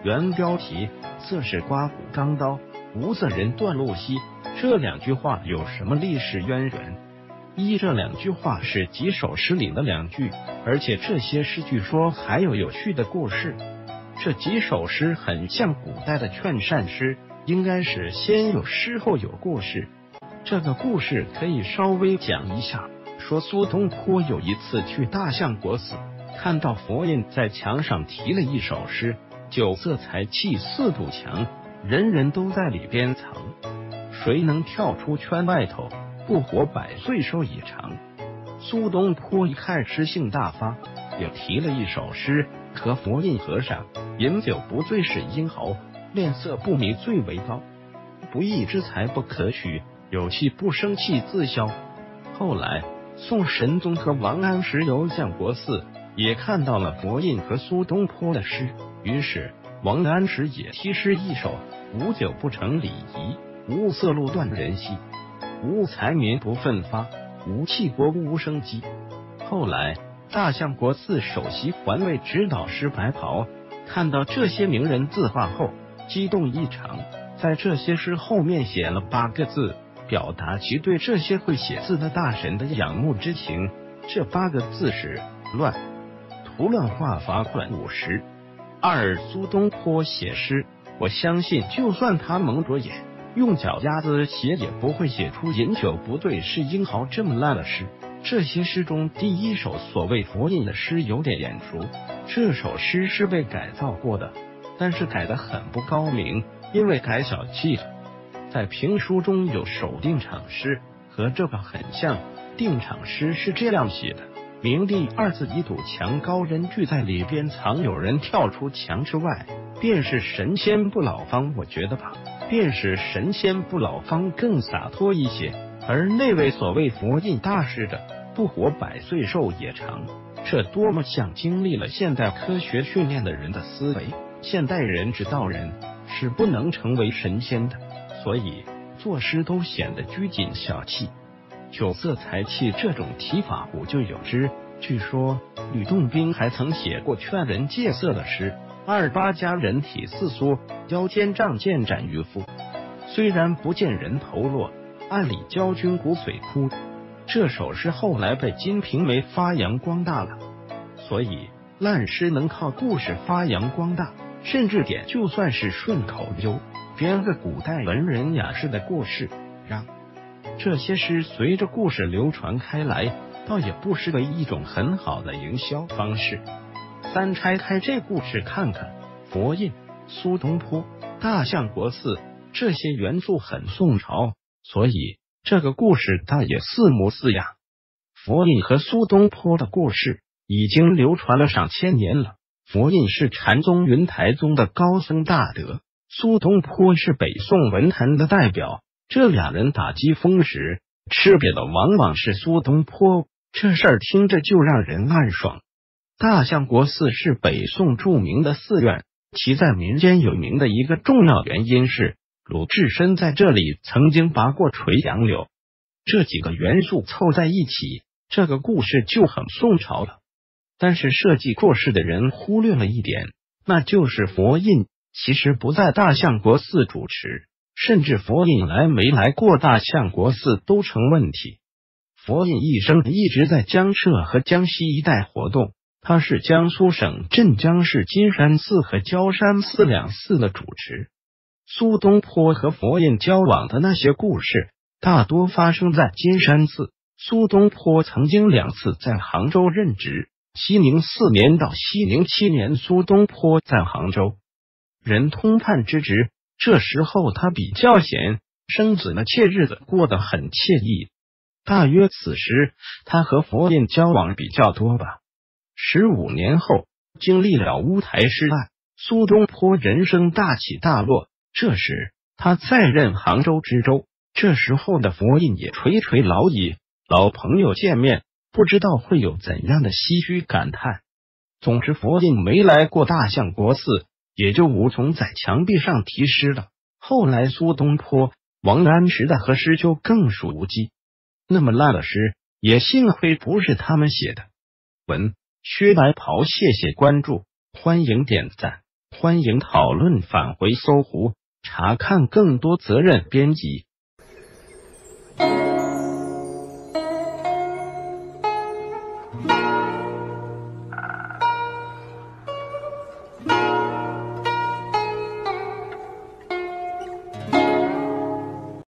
原标题：色是刮骨钢刀，无色人断路稀。这两句话有什么历史渊源？一，这两句话是几首诗里的两句，而且这些诗据说还有有趣的故事。这几首诗很像古代的劝善诗，应该是先有诗后有故事。这个故事可以稍微讲一下。说苏东坡有一次去大相国寺，看到佛印在墙上题了一首诗：酒色财气四堵墙，人人都在里边藏。谁能跳出圈外头，不活百岁寿也长。苏东坡一看诗兴大发，也提了一首诗，和佛印和尚：饮酒不醉是英豪，恋色不迷最为高。不义之财不可取，有气不生气自消。后来宋神宗和王安石游相国寺，也看到了佛印和苏东坡的诗，于是王安石也题诗一首：无酒不成礼仪，无色路断人稀，无财民不奋发，无气国无生机。后来大相国寺首席环卫指导师白袍看到这些名人字画后，激动异常，在这些诗后面写了8个字，表达其对这些会写字的大神的仰慕之情。这8个字是：乱，图乱画罚款50。2. 苏东坡写诗，我相信就算他蒙着眼，用脚丫子写也不会写出饮酒不对是英豪这么烂的诗。这些诗中第一首所谓佛印的诗有点眼熟，这首诗是被改造过的，但是改得很不高明，因为改小气了。在评书中有首定场诗，和这个很像。定场诗是这样写的：明第二字一堵墙高，人聚在里边藏，有人跳出墙之外，便是神仙不老方。我觉得吧，便是神仙不老方更洒脱一些。而那位所谓佛印大师的不活百岁寿也长，这多么像经历了现代科学训练的人的思维。现代人知道人是不能成为神仙的，所以作诗都显得拘谨小气。酒色财气这种提法古就有之，据说吕洞宾还曾写过劝人戒色的诗：28家人体似酥，腰间仗剑斩渔夫。虽然不见人头落，暗里教君骨髓枯。这首诗后来被《金瓶梅》发扬光大了，所以烂诗能靠故事发扬光大，甚至点就算是顺口溜，编个古代文人雅士的故事，让这些诗随着故事流传开来，倒也不失为一种很好的营销方式。3. 拆开这故事看看，佛印、苏东坡、大相国寺这些元素很宋朝，所以这个故事倒也似模似样。佛印和苏东坡的故事已经流传了上千年了。佛印是禅宗云台宗的高僧大德，苏东坡是北宋文坛的代表。这俩人打击风时，吃瘪的往往是苏东坡，这事儿听着就让人暗爽。大相国寺是北宋著名的寺院，其在民间有名的一个重要原因是鲁智深在这里曾经拔过垂杨柳。这几个元素凑在一起，这个故事就很宋朝了。但是设计故事的人忽略了一点，那就是佛印其实不在大相国寺主持，甚至佛印来没来过大相国寺都成问题。佛印一生一直在江浙和江西一带活动，他是江苏省镇江市金山寺和焦山寺两寺的主持。苏东坡和佛印交往的那些故事大多发生在金山寺。苏东坡曾经2次在杭州任职，熙宁4年到熙宁7年，苏东坡在杭州任通判之职。这时候他比较闲，生子的妾日子过得很惬意。大约此时他和佛印交往比较多吧。15年后，经历了乌台诗案，苏东坡人生大起大落。这时他再任杭州知州，这时候的佛印也垂垂老矣，老朋友见面，不知道会有怎样的唏嘘感叹。总之佛印没来过大相国寺，也就无从在墙壁上题诗了。后来苏东坡、王安石的和诗就更属无稽，那么烂的诗也幸亏不是他们写的。文：薛白袍，谢谢关注，欢迎点赞。 欢迎讨论，返回搜狐，查看更多责任编辑。